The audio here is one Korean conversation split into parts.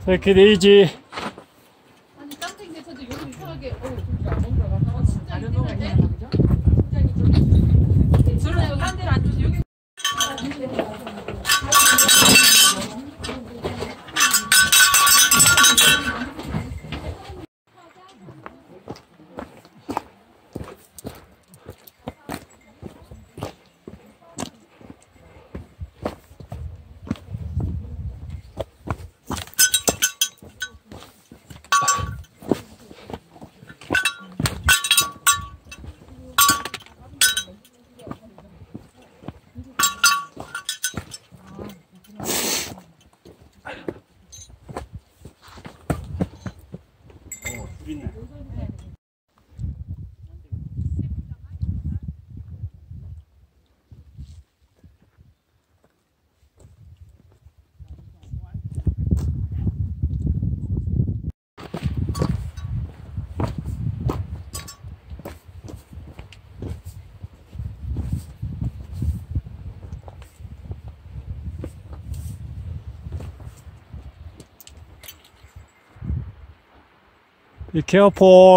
Take it easy. 아니 깜짝이야. 여기 이상하게 뭔가 진짜 다른 거가 있는데 있나 보죠? 굉장히 좀 저는 딴 데를 안 줘서 여기 Be careful.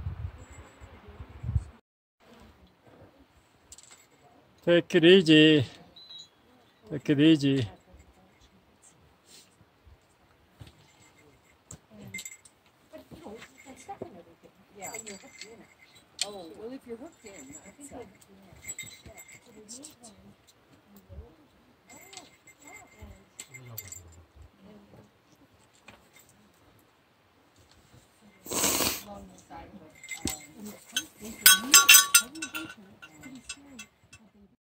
Take it easy. Take it easy. Oh, well, if you're hooked in, that's